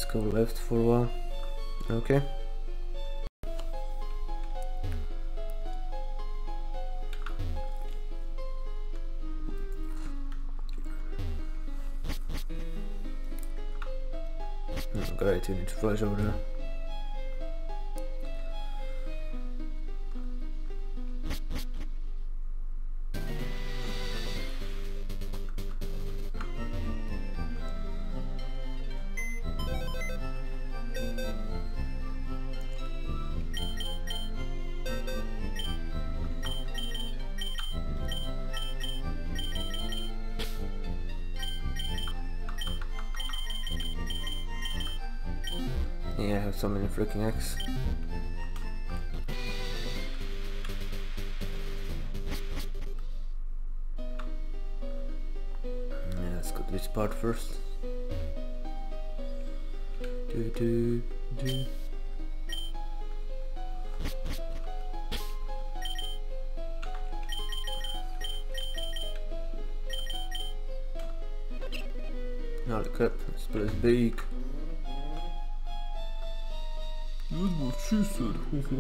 go left for a while. Okay. Great, you need to flash over there. Yeah, I have so many freaking eggs. Yeah, let's go to this part first. Do. Holy crap, this place is big. That's what she said.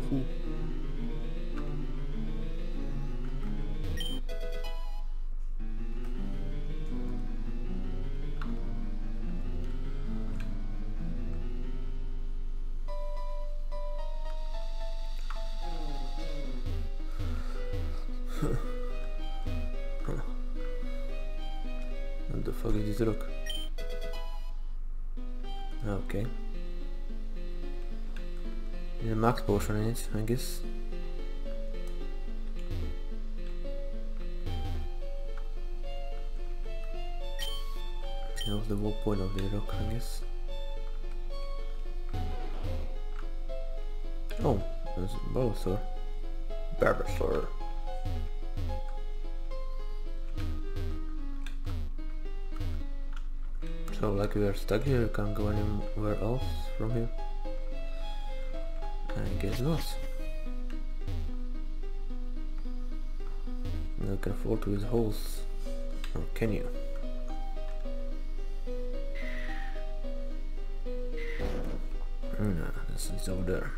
What the fuck is this rock? Okay. Need a max potion in it, I guess. That was the whole point of the rock, I guess. Oh, there's a Bulbasaur. Barbasaur. So, like, we are stuck here, we can't go anywhere else from here. I guess not. You can fall to his holes, or can you? No, it's over there.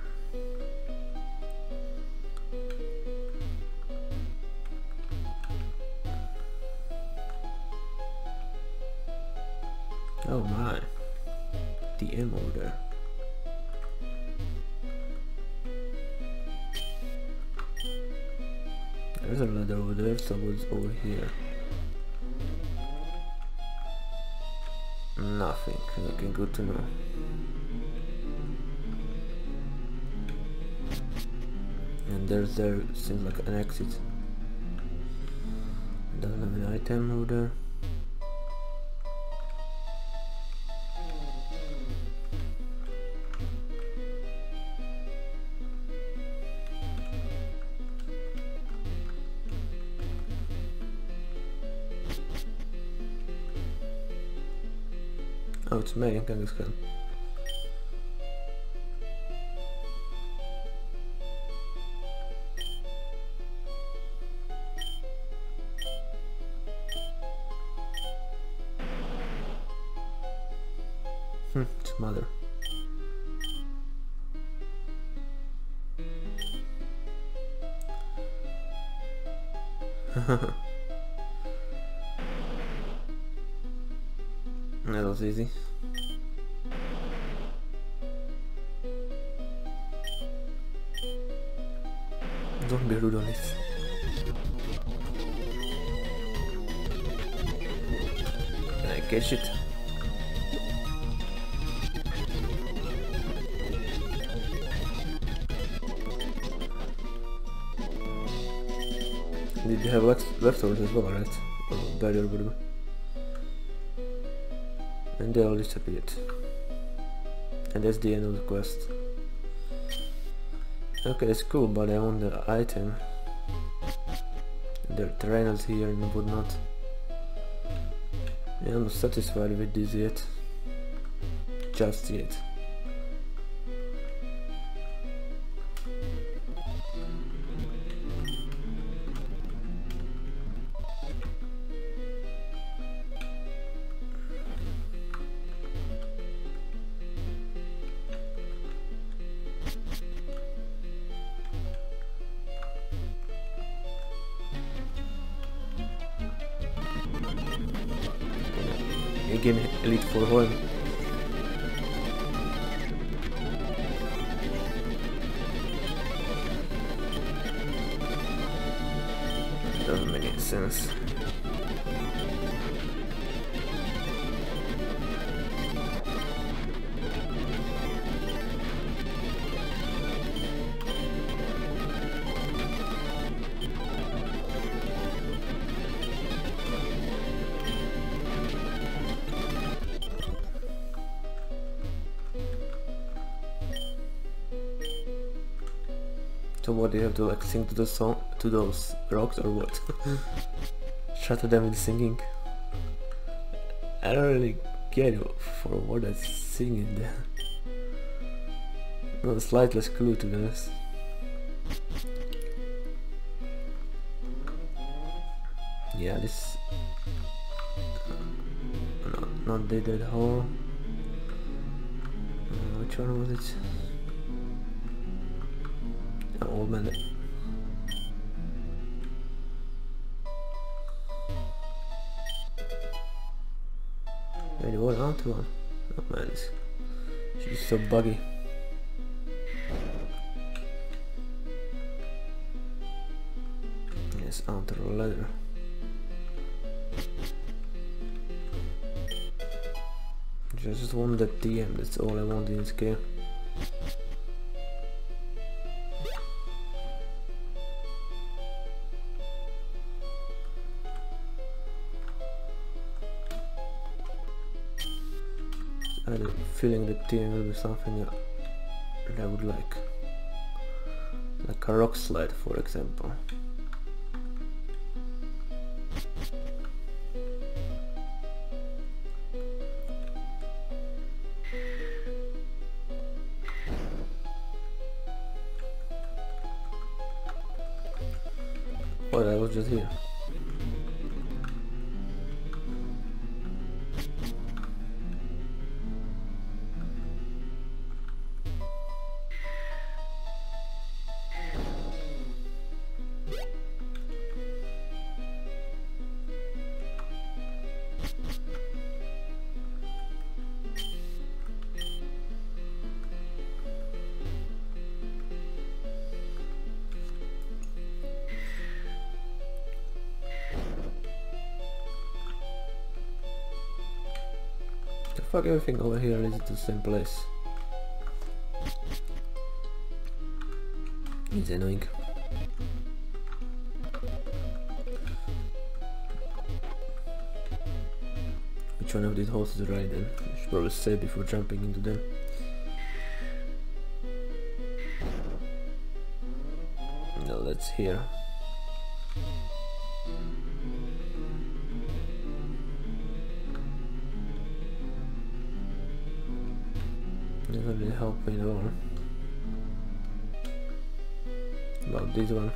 Oh my, the M over there. There's a ladder over there, so what's over here? Nothing. Okay, good to know. And there seems like an exit. Doesn't have an item over there. Oh, it's me, Kangaskhan. It's mother. That was easy. Don't be rude on it. Can I catch it? Did you have leftovers as well, right? Oh, barrier, whatever. And they all disappeared. And that's the end of the quest. Okay, that's cool, but I want the item. There are trainers here and whatnot. Yeah, I'm not satisfied with this yet. Just yet. again elite for home. Doesn't make any sense. So what, do you have to like sing to the song, to those rocks, or what? Shatter them with singing? I don't really get it for what I'm singing there. Not the slightest clue, to be honest. Yeah, this... not did at all. Which one was it? Old man. Wait, what onto one? Oh man, she's so buggy. Yes, onto the ladder. Just want the TM, that's all I want in this game. I had a feeling that TM will be something that I would like a rock slide, for example. What, I was just here. Fuck, everything over here is the same place. It's annoying. Which one of these holes is right then? I should probably say before jumping into them. No, that's here. Doesn't really help me at all. About this one.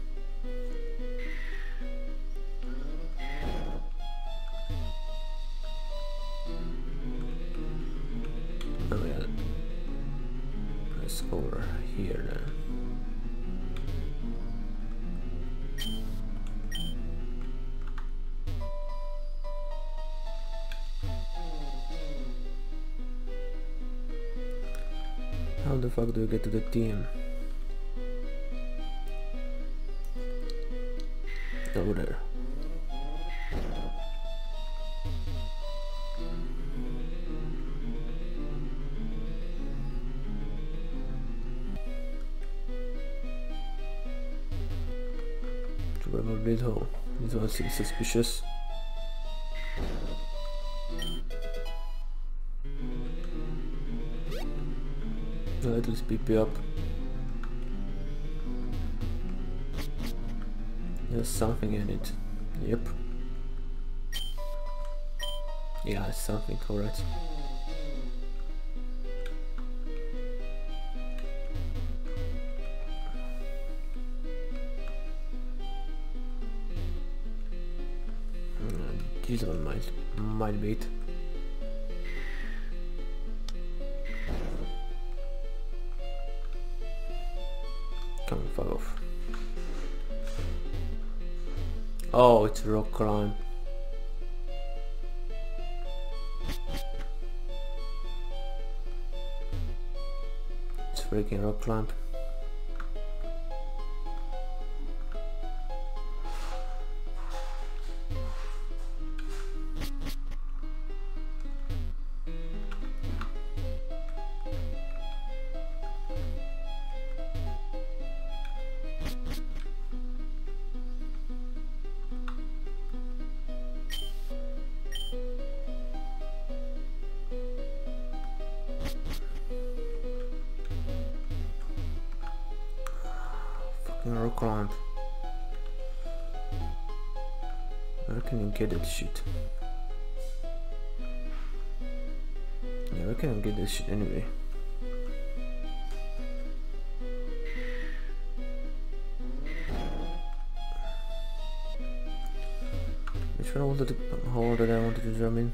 Oh yeah. Let's go over here then. How the fuck do you get to the team? Over there. Probably hole. This one seems suspicious. No, at least PP up. There's something in it. Yep. Yeah, it's something, correct. This one might be it. Come fuck off. Oh, it's rock climb. freaking rock climb. Rock climb. Where can you get that shit? Yeah, where can I get this shit anyway? Which one was the hole that I wanted to jump in?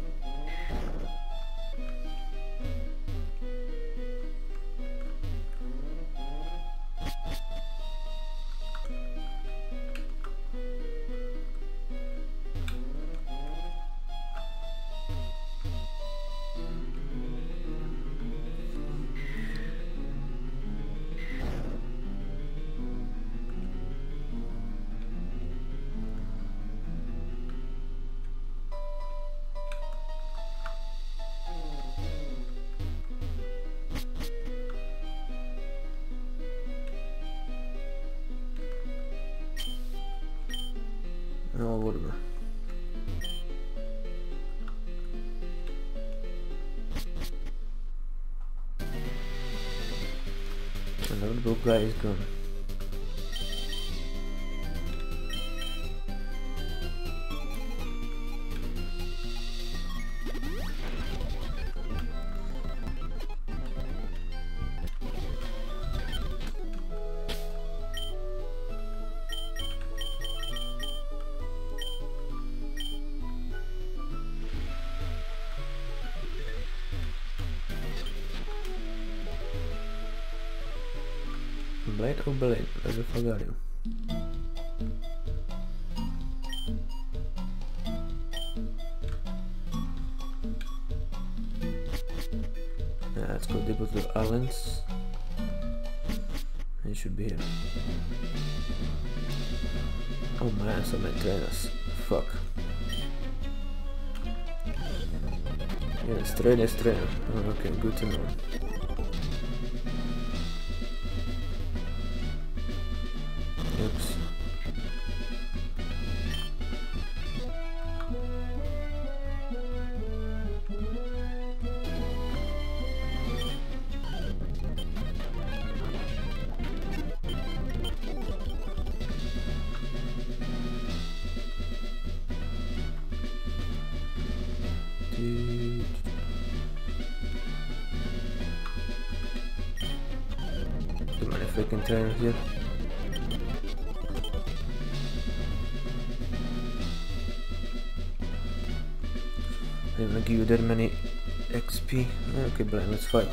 No, whatever. Another blue guy is gone. Blaine or Blaine? I forgot you. Yeah, let's go deeper to the islands. It should be here. Oh man, so many trainers. Fuck. Yes, trainer. Oh, okay, good to know. Oops. Too many freaking trainers here. I didn't give you that many XP. Okay, Blaine, let's fight.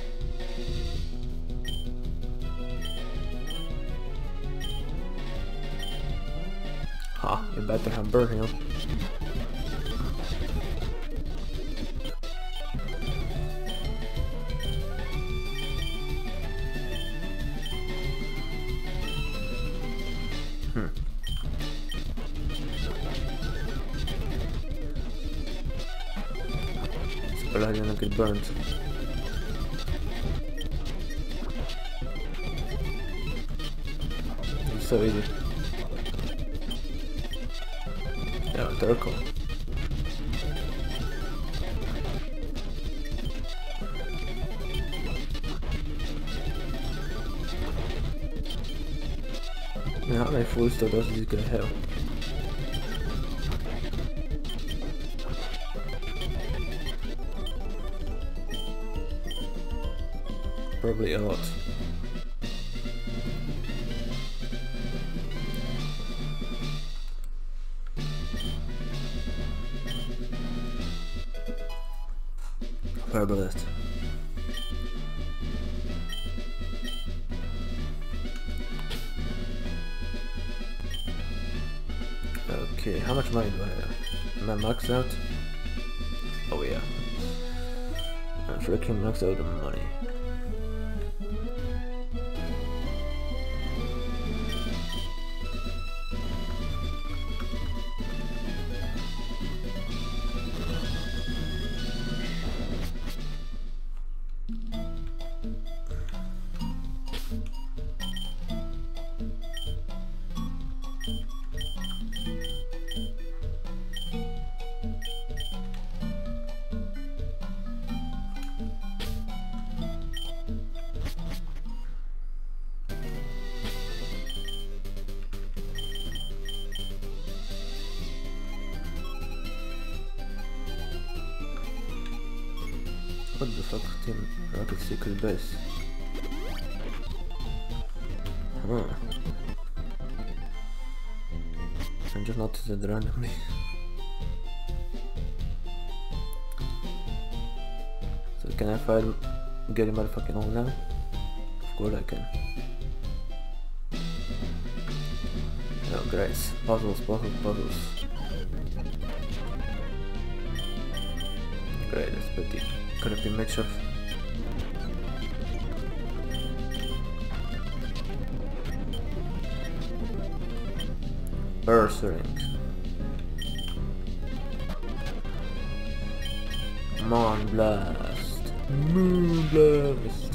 Ha, you better have burn him. But I didn't get burned. It's so easy. Yeah, turtle. How many full stuff does this guy have? Probably a lot. Fabulous. Okay, how much money do I have? Am I maxed out? Oh yeah. I'm freaking maxed out on money. What the fuck? Team Rocket secret base. Huh. I just noticed it randomly. So can I find Gary motherfucking home now? Of course I can. Oh great. Puzzles. Great, that's pretty crappy matchup. Earth ring. Moon blast. Moon blast.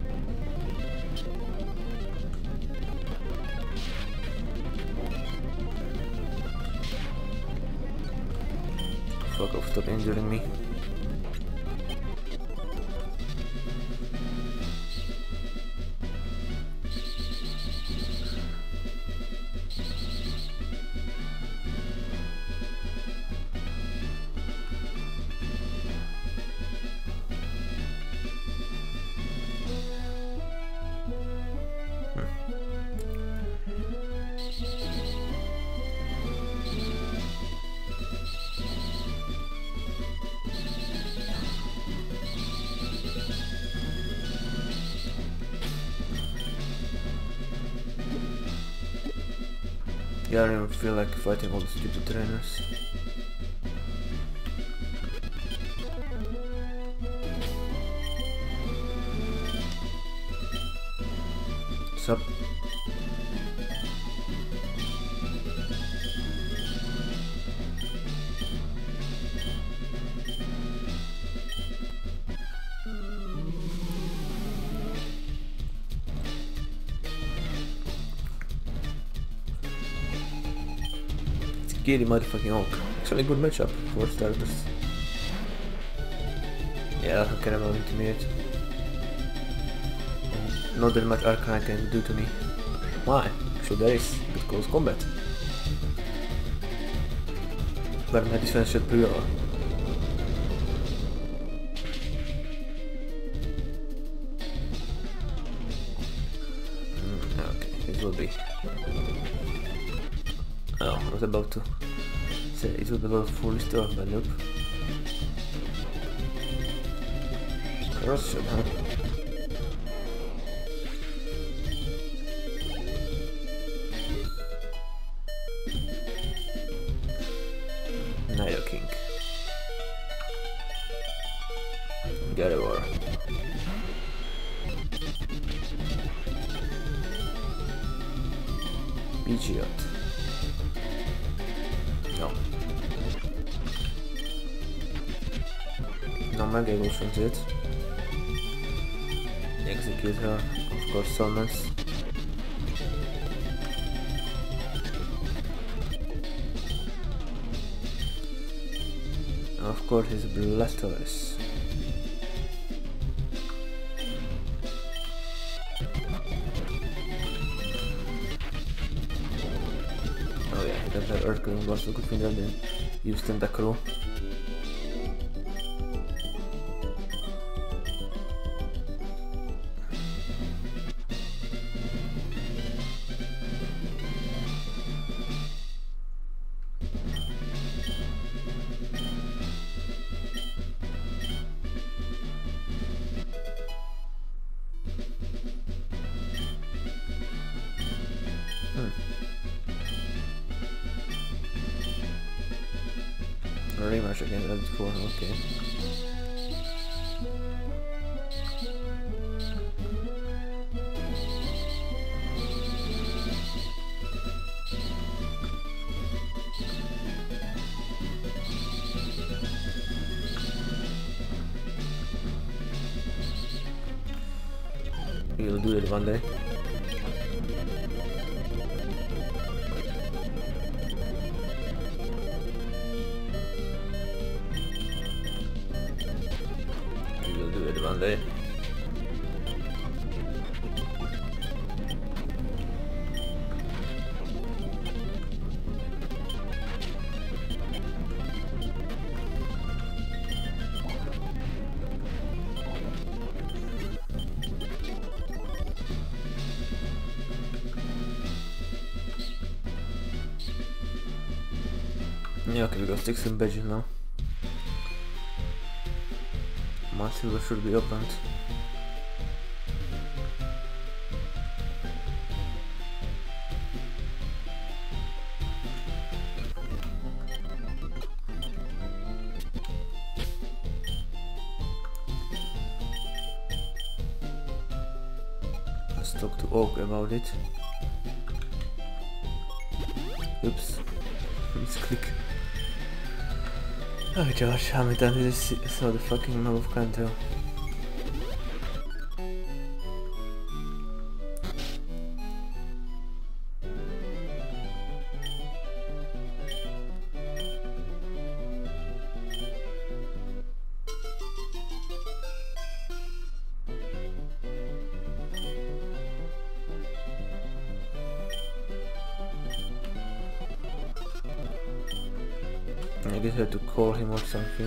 Fuck off, stop injuring me. Yeah, I don't even feel like fighting all the stupid trainers. Sup? Scary motherfucking Hulk. Actually a good matchup for starters. Yeah, I don't care about Intimidate. Not that much Arcane can do to me. Why? Actually there is good close combat. But my defense should prevail. Okay, it will be. Oh, I was about to say it will be a lot of full restore, but nope. Cross shot, huh? Nido King. Gardevoir. Pidgeot. No. No Mega Evolutions yet. Executor, of course, Summons. Of course, his Blastoise. Oh yeah, he does have Earthquake, also good thing that they used Tentacruel. Rematch again, level 4, okay. We'll do it one day. One day. Yeah, okay, we got 16 badges now. My silver should be opened. Let's talk to Oak about it. Oops. Misclick. Oh Josh, how many times did I saw the fucking map of Kanto? I guess I had to call him or something.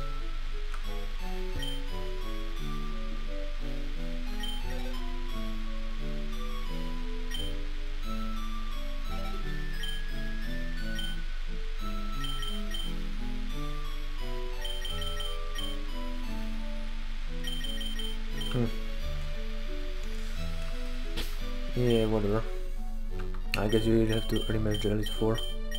Yeah, whatever. I guess you really have to rematch the Elite Four.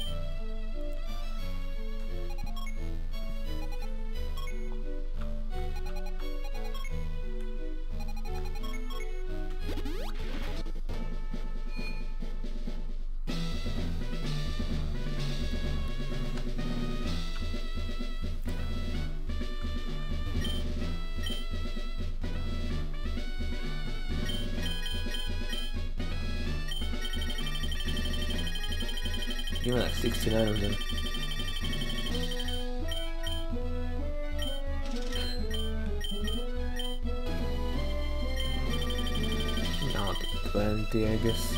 Even like 69 of them. Not 20, I guess.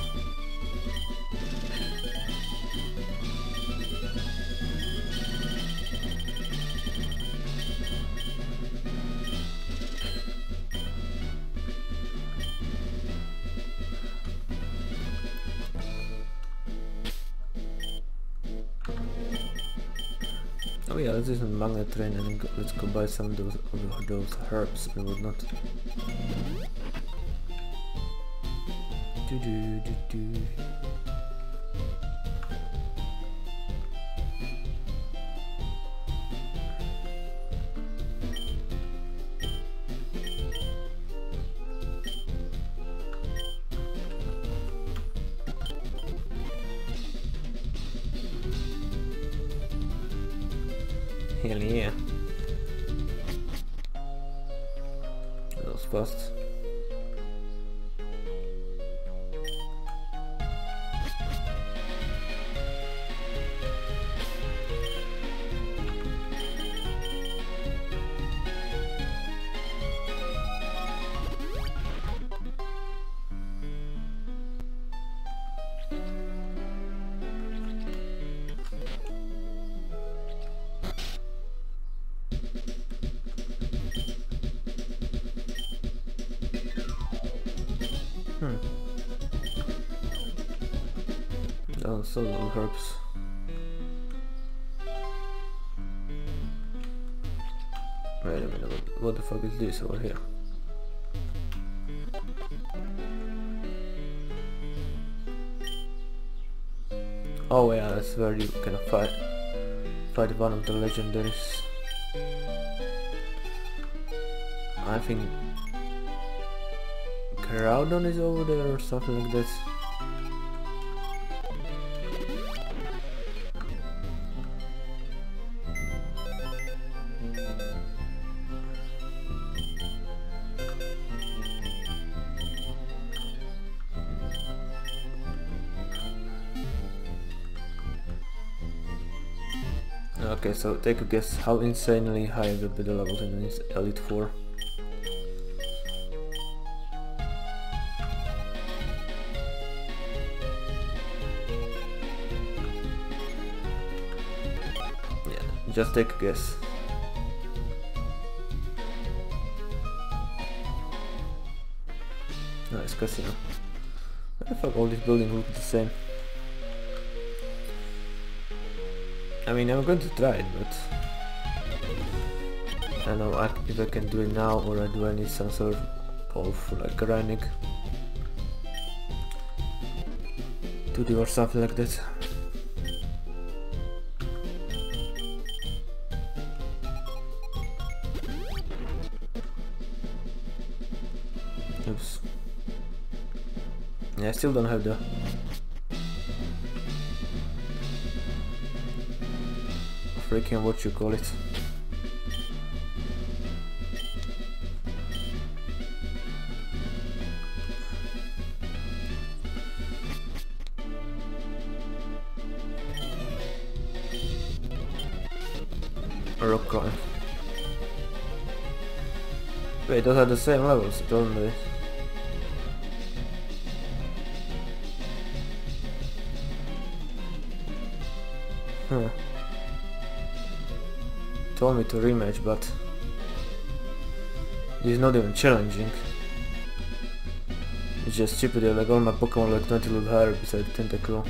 Oh yeah, let's do some magnet train and let's go buy some of those herbs and whatnot. Do. Hell yeah. That was fast. Oh, so little herbs. Wait a minute, what the fuck is this over here? Oh yeah, that's where you can fight one of the legendaries. I think Crowdon is over there or something like that. Okay, so take a guess how insanely high will be the levels in this Elite Four. Yeah, just take a guess. Nice casino. Why the fuck all these buildings look the same? I mean, I'm going to try it, but I don't know if I can do it now, or do I need some sort of like grinding to do or something like that. Oops. Yeah, I still don't have the freaking what you call it. Rock climb. Wait, those are the same levels, don't they? Huh. Told me to rematch, but this is not even challenging. It's just stupid, like all my Pokemon like 20 level higher besides Tentacle.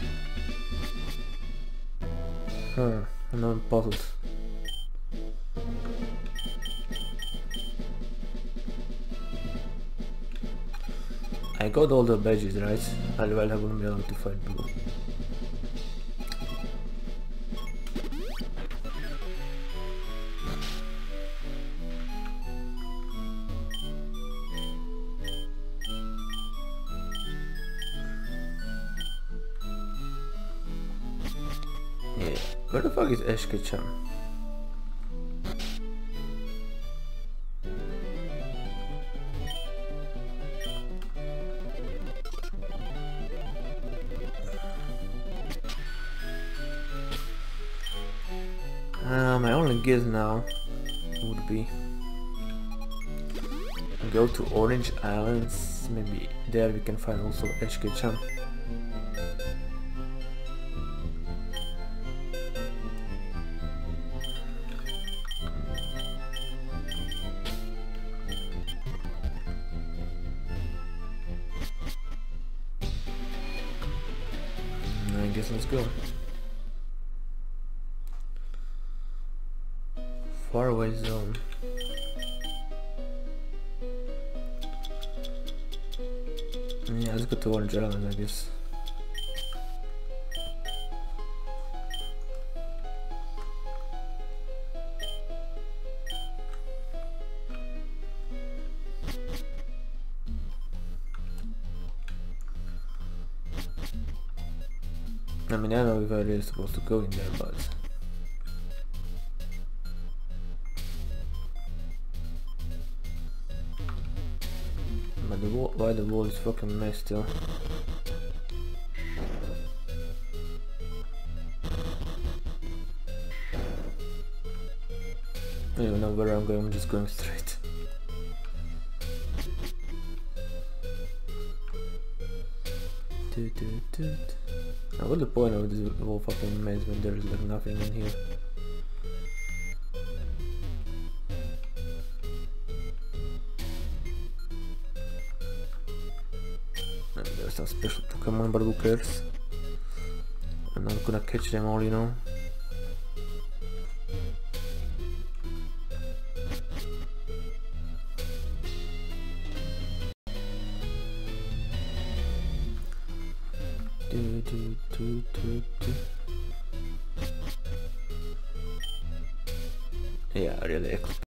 Huh, now I'm puzzled. I got all the badges, right? Otherwise I wouldn't be able to fight Blue. Yeah, where the fuck is Eshkachan? My only guess now would be go to Orange Islands. Maybe there we can find also Eshkachan. I guess let's go. Faraway zone. Yeah, let's go to Orange Island, I guess. I mean, I don't know if I'm really supposed to go in there, but the wall, why the wall is fucking messed still. I don't even know where I'm going, I'm just going straight. Now what's the point of this whole fucking maze when there's like nothing in here? And there's some special Pokemon, but who cares? I'm not gonna catch them all, you know. Yeah, really